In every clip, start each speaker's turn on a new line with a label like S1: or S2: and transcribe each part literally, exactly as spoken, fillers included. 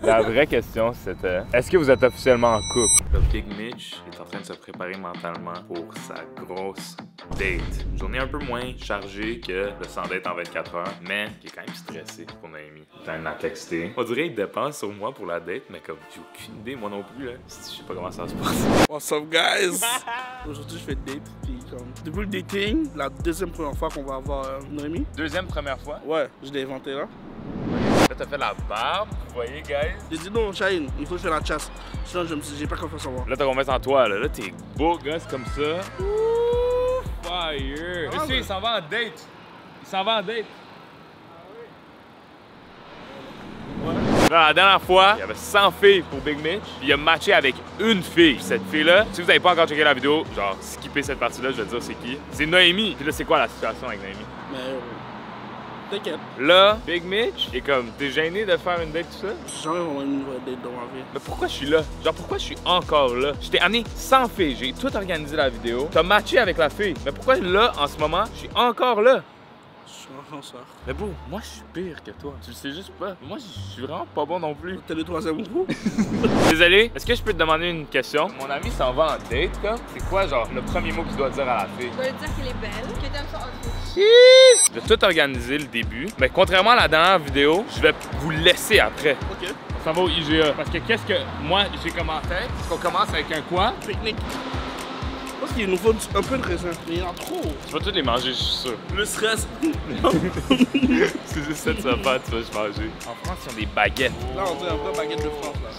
S1: La vraie question, c'était est-ce que vous êtes officiellement en couple? Le Big Mitch est en train de se préparer mentalement pour sa grosse date. Une journée un peu moins chargée que le sans date en vingt-quatre heures, mais il est quand même stressé pour Noémie. Il est en train de la texter. On dirait qu'il dépend sur moi pour la date, mais comme j'ai aucune idée, moi non plus, là. Je sais pas comment ça se passe.
S2: What's up, guys? Aujourd'hui, je fais une date. Puis, comme, depuis le dating, la deuxième première fois qu'on va avoir euh, Noémie.
S1: Deuxième première fois?
S2: Ouais, je l'ai inventé là.
S1: Là, t'as fait la barbe, vous voyez, guys?
S2: J'ai dit non, Shaheen, il faut que je fasse la chasse. Sinon, je me suis dit, j'ai pas confiance en moi.
S1: Là, t'as confiance en toi, là. Là, t'es beau gosse comme ça. Ouh, fire!
S2: Ah,
S1: Monsieur,
S2: mais...
S1: il s'en va en date. Il s'en va en date. Ouais. Là, la dernière fois, il y avait cent filles pour Big Mitch. Puis il a matché avec une fille. Puis cette fille-là, si vous n'avez pas encore checké la vidéo, genre, skippez cette partie-là, je vais te dire c'est qui. C'est Noémie. Puis là, c'est quoi la situation avec Noémie?
S2: Mais... Euh... T'inquiète.
S1: Là, Big Mitch est comme, t'es gêné de faire une date tout ça?
S2: J'ai jamais vraiment eu une vraie date dans ma vie.
S1: Mais pourquoi je suis là? Genre, pourquoi je suis encore là? Je t'ai amené cent filles, j'ai tout organisé la vidéo. T'as matché avec la fille. Mais pourquoi là, en ce moment, je suis encore là?
S2: Je suis un lanceur.
S1: Mais bon, moi je suis pire que toi. Tu le sais juste pas. Moi je suis vraiment pas bon non plus.
S2: T'es le troisième groupe?
S1: Désolé, est-ce que je peux te demander une question? Mon ami s'en va en date, comme. C'est quoi, genre, le premier mot qu'il doit dire à la fille?
S3: Je dois lui dire qu'elle est belle, que t'aimes son outfit.
S1: J'ai tout organisé le début. Mais contrairement à la dernière vidéo, je vais vous laisser après.
S2: Ok.
S1: On s'en va au I G A. Parce que qu'est-ce que moi j'ai commencé? Est-ce qu'on commence avec un quoi?
S2: Pique-nique. Je pense qu'il nous faut un peu de raisin. Mais il y en a trop.
S1: Tu vas tous les manger, je suis sûr.
S2: Le stress.
S1: C'est juste ça, tu vas pas, tu vas juste manger. En France, ils ont des baguettes.
S2: Là, on dirait un peu baguette de France, là.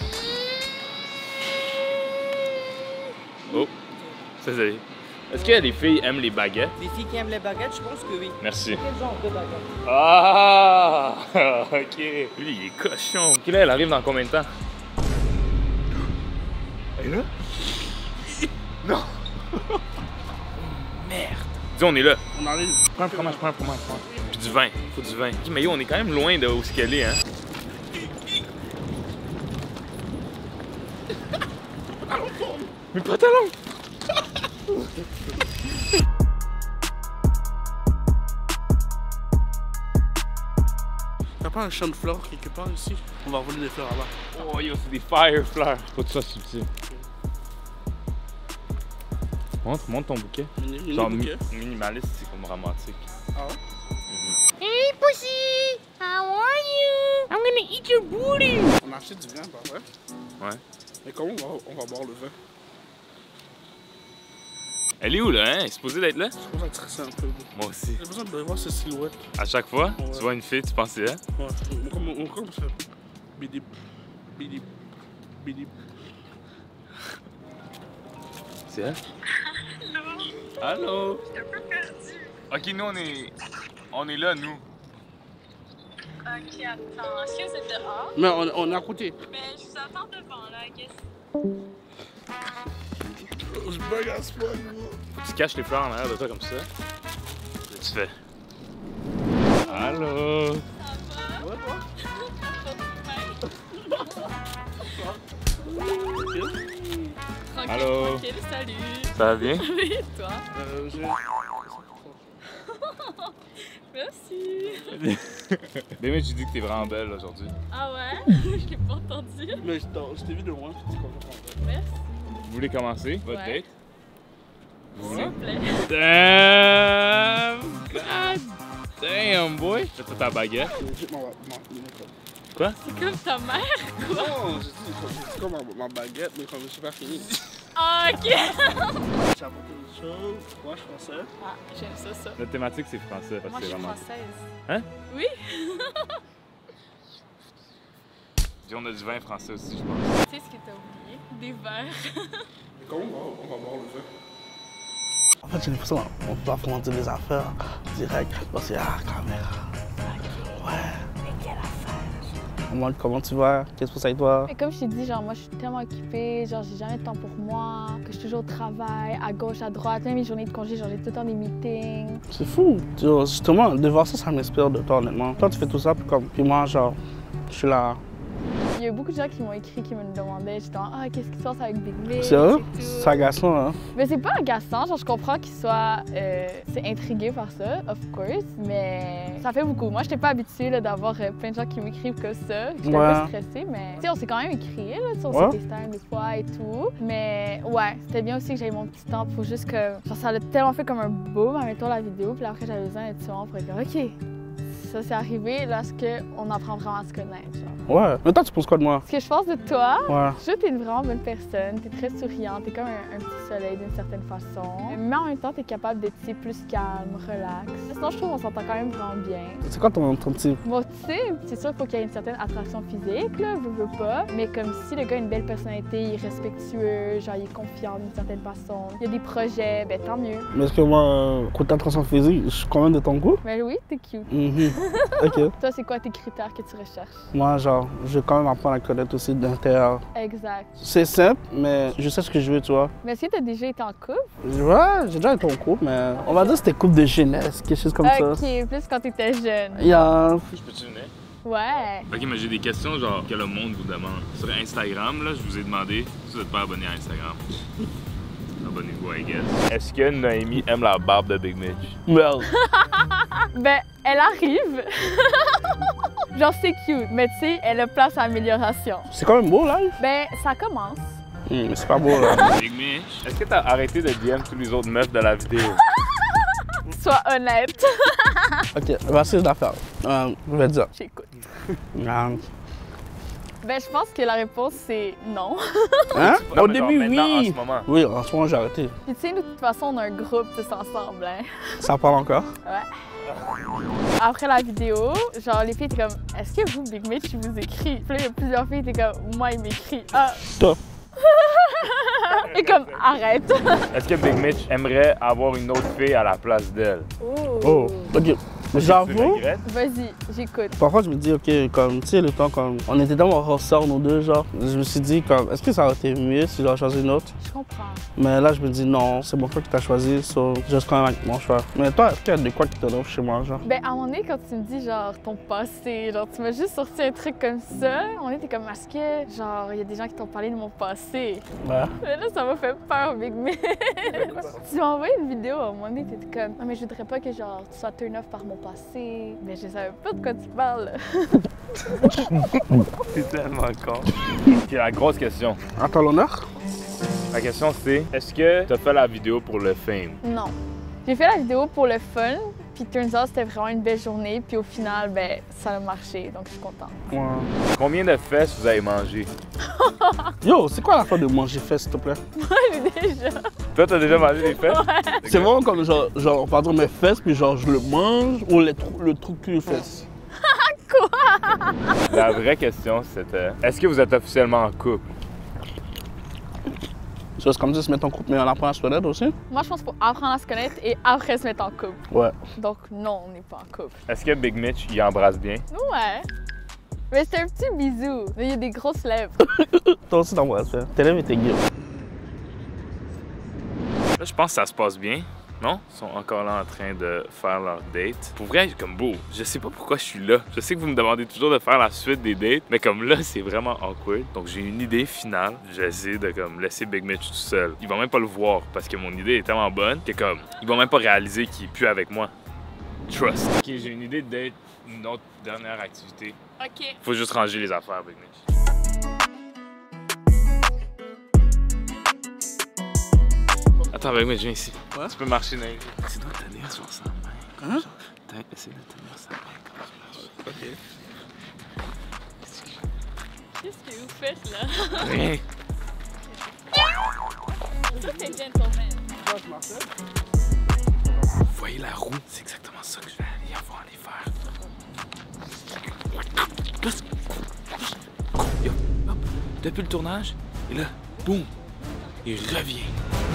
S1: Oh, désolé. Est-ce que les filles aiment les baguettes?
S4: Les filles qui aiment les baguettes, je pense que oui.
S1: Merci.
S4: Quel genre de baguette?
S1: Ah! Ok. Lui, il est cochon. Ok, là, elle arrive dans combien de temps? Elle est là? Non! Merde! Dis, on est là.
S2: On arrive.
S1: Prends un fromage, prends un fromage, prends. Puis du vin. Faut du vin. Mais yo, on est quand même loin de où ce qu'elle est, hein? Mes pantalons!
S2: T'as pas un champ de fleurs quelque part ici? On va voler des fleurs là-bas.
S1: Oh yo, c'est des fire fleurs. Faut que ça subtil. Montre, montre ton bouquet.
S2: Mini, mini
S1: Genre
S2: bouquet.
S1: mi minimaliste, c'est comme romantique.
S2: Ah ouais?
S1: Mm-hmm.
S3: Hey pussy, how are you? I'm gonna eat your booty.
S2: On a acheté du vin, pas vrai?
S1: Ouais.
S2: Mais comment on va, on va boire le vin?
S1: Elle est où là, hein? Elle est supposée d'être là?
S2: Je commence à stresser un peu.
S1: Moi aussi.
S2: J'ai besoin de voir cette silhouette.
S1: À chaque fois,
S2: Ouais.
S1: tu vois une fille, tu penses c'est elle?
S2: Ouais. On commence on commence à faire bidip, bidip, bidip.
S1: C'est elle? Allô?
S5: Je suis un peu perdue.
S1: Ok, nous on est. On est là, nous.
S5: Ok, attends. Est-ce que vous êtes dehors?
S2: Mais on, on est à côté.
S5: Mais je vous attends devant, là, I guess.
S2: Je bug à ce point, gros.
S1: Faut que tu caches les fleurs en arrière de toi comme ça. Là, tu fais. Allô?
S5: Ça va?
S2: Ouais, toi?
S5: Tranquille,
S1: Allô?
S5: tranquille, salut.
S1: Ça va bien?
S5: Oui, et toi?
S2: Euh, j'ai...
S5: Merci.
S1: Demain, tu dis que t'es vraiment belle aujourd'hui.
S5: Ah ouais? Je l'ai pas entendu.
S2: Mais je t'en- je t'ai vu de loin, tu comprends.
S5: Merci.
S1: Vous voulez commencer votre
S5: Ouais.
S1: date? Vous
S5: S'il
S1: voulez?
S5: vous plaît.
S1: Damn! God damn, boy! T'as ta baguette.
S2: J'ai ma, ma, ma méthode.
S1: Quoi?
S5: C'est comme ta mère, quoi.
S2: Non, j'ai dit, c'est comme ma, ma baguette, mais quand je suis pas fini.
S5: Ah, ok.
S2: J'ai apporté des choses. Moi, je suis français.
S5: Ah, j'aime ça, ça.
S1: Notre thématique, c'est français. Parce
S5: Moi,
S1: que
S5: je
S1: c'est
S5: suis
S1: vraiment.
S5: française.
S1: Hein?
S5: Oui.
S1: Puis on a du vin français aussi, je pense.
S5: Tu sais ce que t'as oublié? Des verres.
S2: Et comment on va, on va boire le vin? En fait, j'ai l'impression qu'on peut affronter les affaires direct parce qu'il y a la caméra. Ouais. Mais quelle affaire? Comment, comment tu vas? Qu'est-ce que ça avec toi?
S3: Mais comme je t'ai dit, genre, moi, je suis tellement occupée, genre, j'ai jamais de temps pour moi, que je suis toujours au travail, à gauche, à droite, même mes journées de congé, genre, j'ai tout le temps des meetings.
S2: C'est fou. Tu vois, justement, de voir ça, ça m'inspire de toi, honnêtement. Toi, tu fais tout ça, puis comme. Puis moi, genre, je suis là.
S3: Il y a eu beaucoup de gens qui m'ont écrit, qui me demandaient justement, ah, qu'est-ce qui se passe avec Big Mitch?
S2: C'est vrai? C'est agaçant, hein?
S3: Mais c'est pas agaçant, genre je comprends qu'il soit euh, c'est intrigué par ça, of course, mais ça fait beaucoup. Moi, j'étais pas habituée là, d'avoir euh, plein de gens qui m'écrivent comme ça. J'étais
S2: Ouais.
S3: un peu stressée, mais tu sais, on s'est quand même écrit, là, sur
S2: Ouais.
S3: FaceTime des fois et tout. Mais ouais, c'était bien aussi que j'avais mon petit temps pour juste que, genre ça a tellement fait comme un boom, admettons la vidéo, puis après j'avais besoin d'être sûre pour être comme, ok, ça c'est arrivé lorsqu'on apprend vraiment à se connaître, genre.
S2: Ouais. Mais toi, tu penses quoi de moi?
S3: Ce que je pense de toi,
S2: Ouais.
S3: je trouve que t'es une vraiment bonne personne, t'es très souriante, t'es comme un, un petit soleil d'une certaine façon. Mais en même temps, t'es capable d'être tu sais, plus calme, relax. Sinon, je trouve qu'on s'entend quand même vraiment bien.
S2: C'est quoi ton, ton type?
S3: Bon, tu sais, c'est sûr qu'il faut qu'il y ait une certaine attraction physique, là, veux, veux pas. Mais comme si le gars a une belle personnalité, il est respectueux, genre il est confiant d'une certaine façon. Il y a des projets, ben tant mieux.
S2: Mais est-ce que moi, euh, côté attraction physique, je suis quand même de ton goût?
S3: Mais oui, t'es cute.
S2: Mhm. OK.
S3: Toi, c'est quoi tes critères que tu recherches?
S2: Moi, genre, je vais quand même apprendre à connaître aussi d'intérieur.
S3: Exact.
S2: C'est simple, mais je sais ce que je veux, tu vois.
S3: Mais est-ce que t'as déjà été en couple?
S2: Ouais, j'ai déjà été en couple, mais on va dire que c'était couple de jeunesse, quelque chose comme ça.
S3: Ok, plus quand t'étais jeune.
S2: Il y a...
S1: Je peux-tu venir?
S3: Ouais.
S1: Ok, mais j'ai des questions genre que le monde vous demande. Sur Instagram, là, je vous ai demandé si vous êtes pas abonné à Instagram. Abonnez-vous, I guess. Est-ce que Noémie aime la barbe de Big Mitch?
S2: Well.
S3: Ben, elle arrive. Genre, c'est cute, mais tu sais, elle a place à amélioration.
S2: C'est quand même beau, là.
S3: Ben, ça commence.
S2: Hum, mais c'est pas beau, là.
S1: Big Mitch, est-ce que t'as arrêté de D M tous les autres meufs de la vidéo?
S3: Sois honnête.
S2: OK, voici l'affaire. Euh, je vais te dire.
S3: J'écoute.
S2: Euh,
S3: Ben, je pense que la réponse, c'est non.
S2: Hein?
S1: Non,
S2: Au
S1: mais genre
S2: début,
S1: maintenant,
S2: oui.
S1: en ce moment.
S2: Oui, en ce moment, j'ai arrêté.
S3: Puis tu sais, nous, de toute façon, on a un groupe tous ensemble, hein.
S2: Ça parle encore?
S3: Ouais. Après la vidéo, genre, les filles étaient comme, est-ce que vous, Big Mitch, il vous écrit? Puis là, il y a plusieurs filles qui étaient comme, moi, il m'écrit. Ah.
S2: Toi.
S3: Et comme, arrête.
S1: Est-ce que Big Mitch aimerait avoir une autre fille à la place d'elle?
S2: Oh, OK.
S1: Tu
S2: J'avoue,
S1: regrettes?
S3: Vas-y, j'écoute.
S2: parfois, je me dis, OK, comme, tu sais, le temps, comme, on était dans mon ressort, nous deux, genre, je me suis dit, comme, est-ce que ça aurait été mieux si j'avais choisi une autre?
S3: Je comprends.
S2: Mais là, je me dis, non, c'est mon choix que t'as choisi, so, je reste quand même avec mon choix. Mais toi, est-ce qu'il y a de quoi qui te donne chez moi, genre?
S3: Ben, à un moment donné, quand tu me dis, genre, ton passé, genre, tu m'as juste sorti un truc comme ça, on était comme, est-ce que, genre, il y a des gens qui t'ont parlé de mon passé?
S2: Ouais.
S3: Mais là, ça m'a fait peur, Big Mitch. Tu m'as envoyé une vidéo, à un moment donné, t'étais comme, non, mais je voudrais pas que, genre, tu sois turn off par mon passé. Mais je savais pas de quoi tu parles.
S1: C'est tellement con. Ok, la grosse question.
S2: À ton honneur?
S1: La question c'est, est-ce que t'as fait la vidéo pour le fame?
S3: Non. J'ai fait la vidéo pour le fun, puis turns out, c'était vraiment une belle journée, puis au final, ben, ça a marché, donc je suis contente.
S2: Ouais.
S1: Combien de fesses vous avez mangé?
S2: Yo, c'est quoi la fois de manger fait, s'il te plaît?
S3: Moi, j'ai déjà.
S1: Toi, t'as déjà mangé des fesses?
S2: C'est vraiment comme, genre, genre, pardon, mes fesses, puis genre, je le mange, ou les trou le trou cul fesses.
S1: La vraie question c'était, est-ce que vous êtes officiellement en couple?
S2: C'est comme ça, se mettre en couple, mais on apprend à se connaître aussi?
S3: Moi, je pense qu'il faut apprendre à se connaître et après se mettre en couple.
S2: Ouais.
S3: Donc, non, on n'est pas en couple.
S1: Est-ce que Big Mitch, il embrasse bien?
S3: Ouais. Mais c'est un petit bisou. Mais il y a des grosses lèvres.
S2: Toi aussi, t'embrasses, hein. Tes lèvres étaient guillemets.
S1: Là, je pense que ça se passe bien. Non? Ils sont encore là en train de faire leur date. Pour vrai, comme beau, je sais pas pourquoi je suis là. Je sais que vous me demandez toujours de faire la suite des dates, mais comme là, c'est vraiment awkward. Donc j'ai une idée finale. J'essaie de comme laisser Big Mitch tout seul. Il va même pas le voir parce que mon idée est tellement bonne que comme il va même pas réaliser qu'il est plus avec moi. Trust. Ok, j'ai une idée de date, une autre dernière activité.
S3: OK.
S1: Faut juste ranger les affaires, Big Mitch. Attends, Big Mitch, viens ici.
S2: Ouais?
S1: Tu peux marcher dans les... Tu dois tenir sur sa main.
S2: Hein?
S1: T'as essayé de tenir sa main comme ça. Ok.
S3: Qu'est-ce que vous faites là?
S1: Rien.
S3: Ça, c'est gentleman.
S1: Vous voyez la roue? C'est exactement ça que je vais aller avoir les faire. Yo, hop, depuis le tournage, et là, boum, il revient.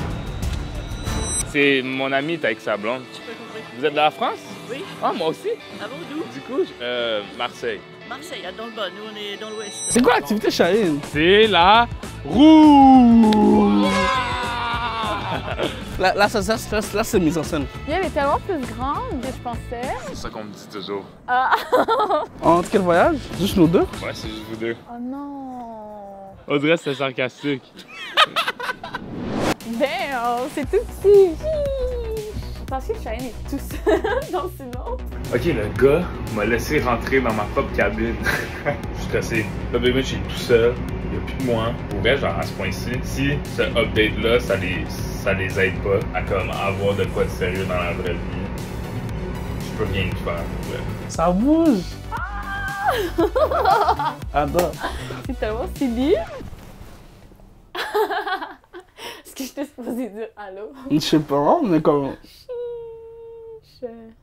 S1: C'est mon ami est avec sa blonde. Vous êtes de la France?
S6: Oui.
S1: Ah, moi aussi.
S6: Ah bon, d'où?
S1: Du coup, je- euh, Marseille.
S6: Marseille, dans le bas, nous on est dans l'ouest.
S2: C'est quoi l'activité, Charline?
S1: C'est la roue!
S2: Là, là, ça, ça, ça, là c'est mise en scène.
S3: Puis elle est tellement plus grande que je pensais.
S1: C'est ça qu'on me dit toujours.
S3: Ah!
S2: En quel voyage? Juste nous deux?
S1: Ouais, c'est juste vous deux.
S3: Oh non!
S1: On dirait que c'était sarcastique.
S3: Damn! C'est tout petit! Parce que Cheyenne est tout seul dans le silence.
S1: Ok, le gars m'a laissé rentrer dans ma propre cabine. Je suis stressé. Là, bébé, je suis tout seul. Il n'y a plus de moi. Pour vrai, genre à ce point-ci, si ce update-là, ça les, ça les aide pas à comme avoir de quoi de sérieux dans la vraie vie, je peux rien faire. Ouais.
S2: Ça bouge! Attends.
S3: C'est tellement silly. Est-ce que je t'ai supposé dire allô?
S2: Je sais pas, mais comme.
S3: C'est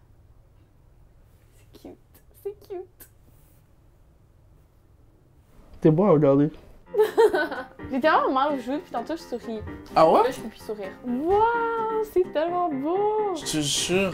S3: cute. C'est cute.
S2: T'es beau à regarder.
S3: J'ai tellement mal aux joues, puis tantôt je souris.
S2: Ah ouais?
S3: Là, je peux plus sourire. Waouh, c'est tellement beau!
S2: Je te jure.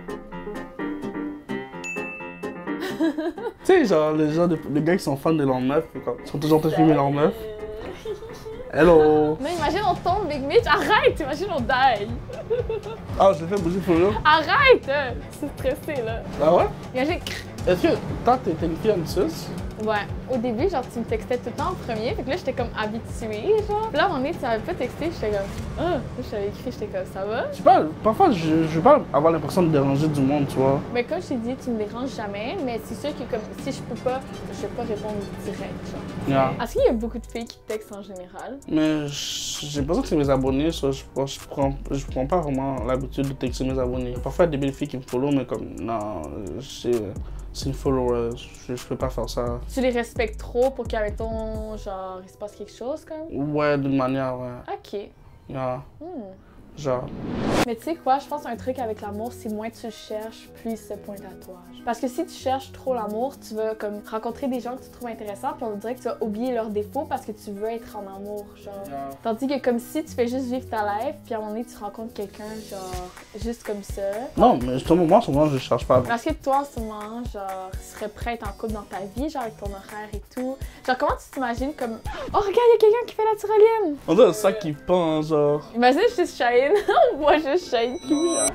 S2: Tu sais, genre, les gens, de- les gars qui sont fans de leur meuf, ils sont toujours en train de filmer leur meuf. Hello!
S3: Non, imagine on tombe, Big Mitch, arrête! Imagine on die!
S2: Ah, je l'ai fait bouger pour eux.
S3: Arrête! euh, C'est stressé là.
S2: Ah ouais?
S3: Imagine.
S2: Est-ce que toi, t'es une fille ambitieuse?
S3: Ouais, au début, genre, tu me textais tout le temps en premier, fait que là, j'étais comme habituée, genre. Puis là, à un moment donné, tu m'avais pas texté, j'étais comme, ah, là, je t'avais écrit, j'étais comme, ça va?
S2: Je sais pas, parfois, je, je veux pas avoir l'impression de déranger du monde, tu vois.
S3: Mais comme je t'ai dit, tu me déranges jamais, mais c'est sûr que comme, si je peux pas, je vais pas répondre direct, genre.
S2: Yeah.
S3: Est-ce qu'il y a beaucoup de filles qui textent en général?
S2: Mais j- j'ai besoin que c'est mes abonnés, ça, je, je, prends, je prends pas vraiment l'habitude de texter mes abonnés. Parfois, il y a des belles filles qui me follow, mais comme, non, c'est c'est une follower, je, je peux pas faire ça.
S3: Tu les respectes trop pour qu'avec ton, genre, il se passe quelque chose, comme?
S2: Ouais, d'une manière, ouais.
S3: Ok.
S2: Yeah.
S3: Hmm.
S2: Genre.
S3: Mais tu sais quoi, je pense qu'un truc avec l'amour, c'est moins tu le cherches, plus il se pointe à toi. Parce que si tu cherches trop l'amour, tu vas comme rencontrer des gens que tu trouves intéressants, puis on dirait que tu vas oublier leurs défauts parce que tu veux être en amour, genre.
S2: Yeah.
S3: Tandis que comme si tu fais juste vivre ta life, puis à un moment donné, tu rencontres quelqu'un, genre, juste comme ça.
S2: Non, mais justement, moi, souvent, je cherche pas.
S3: Parce que toi, en ce moment, genre, tu serais prêt à être en couple dans ta vie, genre, avec ton horaire et tout. Genre, comment tu t'imagines comme, oh, regarde, il y a quelqu'un qui fait la tyrolienne!
S2: On dirait ça qui pense, genre.
S3: Imagine juste Cheyenne, moi je Cheyenne tout, genre.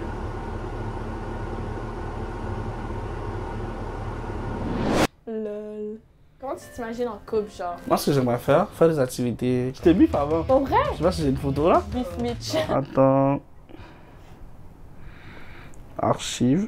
S3: Lol. Comment tu t'imagines en couple, genre?
S2: Moi, ce que j'aimerais faire, faire des activités. Je t'ai bif avant.
S3: Pour vrai?
S2: Je sais pas si j'ai une photo là.
S3: Beef Mitch.
S2: Attends. Archive.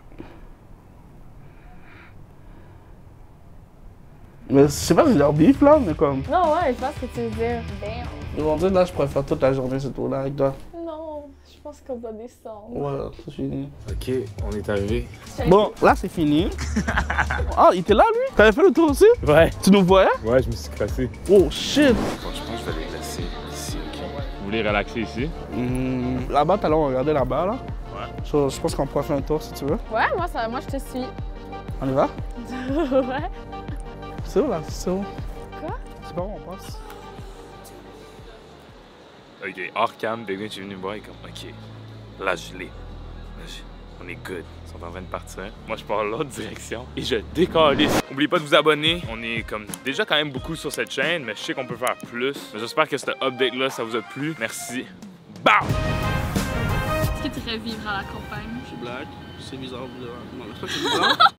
S2: Mais je sais pas si j'ai leur bif là, mais comme.
S3: Non, ouais, je vois ce que tu veux dire. Damn.
S2: Aujourd'hui, là, je pourrais faire toute la journée ce tour là avec toi.
S3: Non, je pense qu'on doit descendre.
S2: Voilà, c'est fini.
S1: Ok, on est arrivé.
S2: Bon, là, c'est fini. Ah, il était là, lui? T'avais fait le tour aussi?
S1: Ouais.
S2: Tu nous voyais?
S1: Ouais, je me suis crassé.
S2: Oh shit!
S1: Bon, je pense que je vais les laisser ici, ok. Vous voulez relaxer ici?
S2: Hmm, là-bas, t'as l'air de regarder là-bas, là.
S1: Ouais.
S2: So, je pense qu'on pourrait faire un tour si tu veux.
S3: Ouais, moi, ça, moi je te suis.
S2: On y va?
S3: Ouais.
S2: C'est où là? C'est où?
S3: Quoi?
S2: C'est pas où on passe?
S1: Ok, hors cam, Big Mitch est venu me voir et comme, ok, là je l'ai. Là, je- On est good. Ils sont en train de partir. Moi, je pars l'autre direction et je décalisse. N'oubliez pas de vous abonner. On est comme déjà quand même beaucoup sur cette chaîne, mais je sais qu'on peut faire plus. Mais j'espère que ce update-là, ça vous a plu. Merci. Bam!
S3: Est-ce que tu irais vivre à la campagne?
S2: C'est blague. C'est bizarre. Non, c'est pas que c'est bizarre.